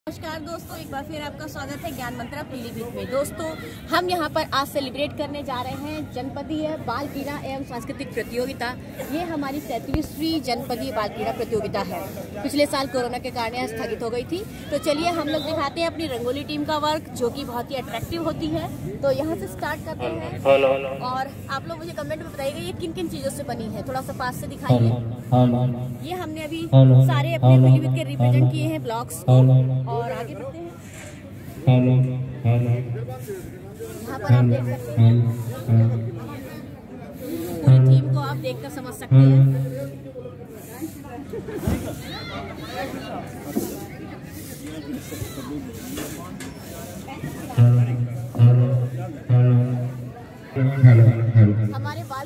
नमस्कार दोस्तों, एक बार फिर आपका स्वागत है ज्ञान मंत्रा पीलीभीत में। दोस्तों, हम यहाँ पर आज सेलिब्रेट करने जा रहे हैं जनपदीय बाल क्रीड़ा एवं सांस्कृतिक प्रतियोगिता। ये हमारी 33वीं जनपदीय बाल क्रीड़ा प्रतियोगिता है। पिछले साल कोरोना के कारण यह स्थगित हो गई थी। तो चलिए हम लोग दिखाते हैं अपनी रंगोली टीम का वर्क, जो कि बहुत ही अट्रैक्टिव होती है। तो यहाँ से स्टार्ट करते हैं और आप लोग मुझे कमेंट में बताइएगा ये किन किन चीज़ों से बनी है। थोड़ा सा पास से दिखाइए। ये हमने अभी सारे अपने पीलीभीत के रिप्रेजेंट किए हैं ब्लॉक्स और आगे बढ़ते हैं। यहाँ पर आप देख सकते हैं पूरी थीम को आप देखकर समझ सकते हैं। हमारे बाल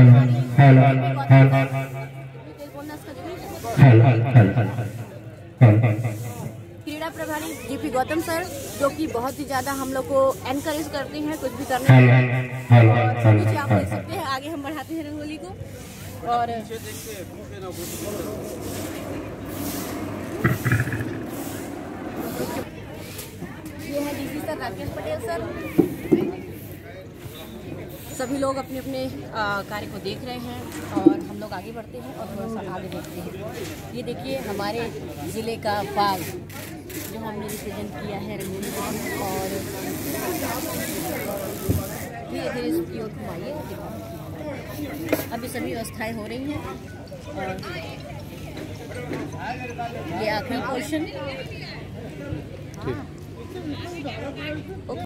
क्रीड़ा प्रभारी जीपी गौतम सर, जो कि बहुत ही ज्यादा हम लोग को एनकरेज करते हैं कुछ भी करने में। और नीचे आप देख सकते हैं, आगे हम बढ़ाते हैं रंगोली को। और ये है DC sir Rakesh Patel sir. सभी लोग अपने अपने कार्य को देख रहे हैं और हम लोग आगे बढ़ते हैं और थोड़ा सा आगे देखते हैं। ये देखिए हमारे ज़िले का बाग जो हमने रिप्रेजेंट किया है रंगोली में। और धीरे धीरे इसकी ओर घुमाइए। अभी सभी व्यवस्थाएं हो रही हैं और ये आखिरी पोर्शन।